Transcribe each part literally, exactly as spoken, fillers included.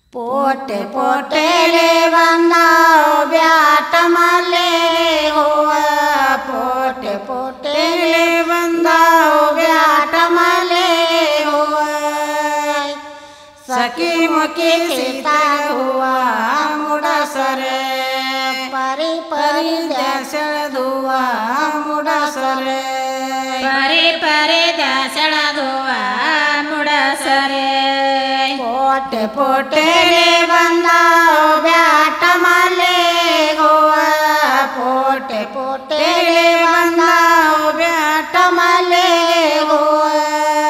पोटे पोटेले बंदाओ bat मले हुआ पोटे पोटेले बंदाओ bat मले हुआ सखी मुखी सीता हुआ मुड़ा सरे परी परी दशण धुआ मुड़ा सरे परी परी दशण धुआ मुड़ा सरे पोटे पोटेले बंदाओ ब्याट मले हुआ पोटे पोटेले बंदाओ ब्याट मले हुआ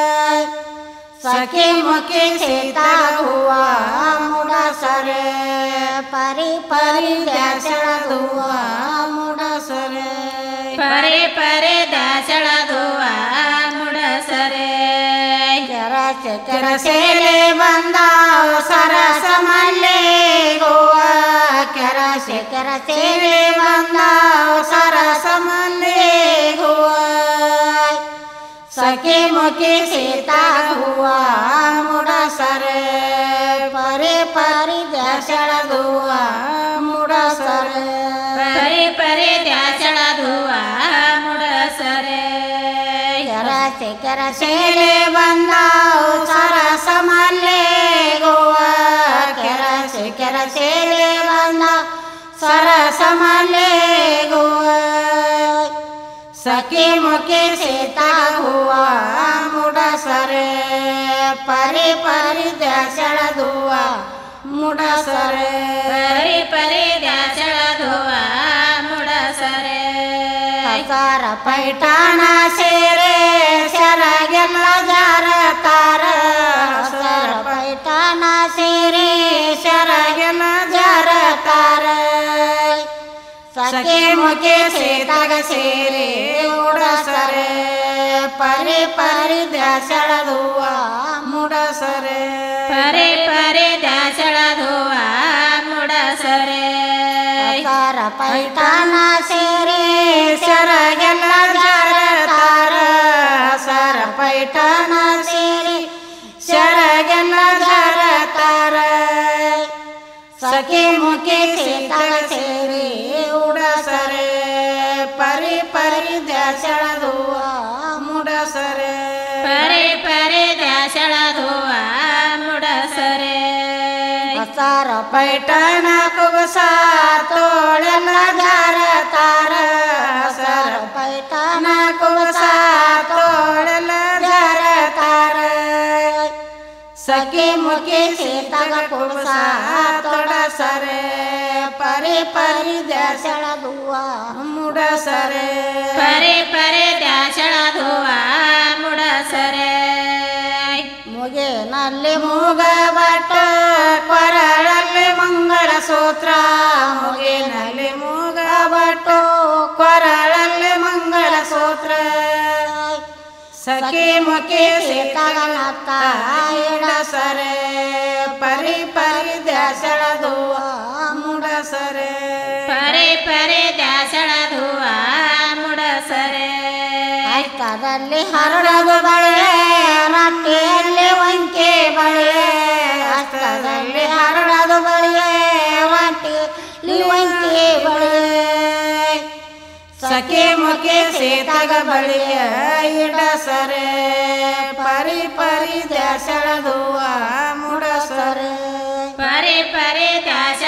सखी मुखी सीता हुआ मुड़ा सरे परी परी दशण धुआ मुड़ा सरे परी परी दशण धुआ मुड़ा सरे करस करसेले बंदाओ सरस मले हुआ करस करसेले बंदाओ सरस मले हुआ सखी मुखी सीता हुआ मुड़ा सरे परे परी दशण धुआ मुड़ा सरे परी परी दशण धुआ मुड़ा सरे करस करसेले बंदाओ सरस मले हुआ करस करसेले बंदाओ सरस मले हुआ सखी मुखी सीता हुआ मुड़ा सरे परी परी दशण धुआ मुड़ा सरे परी परी दशण धुआ मुड़ा सरे हजार पैठाणा सेरे शरगेಲ್ಲ जार तार हजार पैठाणा सेरे शरगेಲ್ಲ जार तार सखी मुखी सीताग ಸೇರಿ ಮುಡ ಸರೆ ಪರಿ ಪರಿ ದಶಣ ಧುआ ಮುಡ ಸರೆ ಪರಿ ಪರಿ ದಶಣ ಧುआ ಮುಡ ಸರೆ ತಾರ ಪೈಠಾಣ ಸೇರಿ ಶರಗೆಲ್ಲ ಜಾರ ತಾರ ಸರ ಪೈಠಾಣ ಸೇರಿ ಶರಗೆಲ್ಲ ಜಾರ ತಾರ सखी मुखी सीता ಸೇರಿ ಉಡ ಸರೆ ಪರಿ ಪರಿ ದಶಣ ಧುआ ಮುಡ ಸರೆ ಪರಿ ಪರಿ ದಶಣ ಧುआ ಮುಡ ಸರೆ ಸಾರ ಪೈಠಾಣ ಕುಬಸ ತೋಳೆಲ್ಲ ಜಾರ ತಾರ ಸರ ಪೈಠಾಣ ಕುಬಸ ತೋಳೆಲ್ಲ ಜಾರ ತಾರ सखी मुखी सीता कुबसा तोड़ सरे परी परी दशण धुआ मुड़ सरे परी परी दशण धुआ मुड़ सरे मुगे ನಲ್ಲಿ ಮೂಗ ಬಟ್ಟ ಕೊರಳಲ್ಲಿ ಮಂಗಳ ಸೂತ್ರ ಮುಗೆ ನಲ್ಲಿ ಮೂಗ ಬಟ್ಟ ಕೊರಳಲ್ಲಿ ಮಂಗಳ ಸೂತ್ರ सखी मुखी सीता इड सरे परी परी दशण धुआ मुड़ सरे परी परी दशण धुआ मुड़ सरे ಹಸ್ತದಲ್ಲಿ ಹರಡದು ಬಳೆ ರಟ್ಟಿಯಲ್ಲಿ ವಂಕೆ ಬಳೆ ಹಸ್ತದಲ್ಲಿ ಹರಡದು ಬಳೆ ರಟ್ಟಿಯಲ್ಲಿ ವಂಕೆ ಬಳೆ सखी मुखी सीताग बಳಿಯ इड सरे परी परी दशण धुआ मुड़ सरे परी परी दशण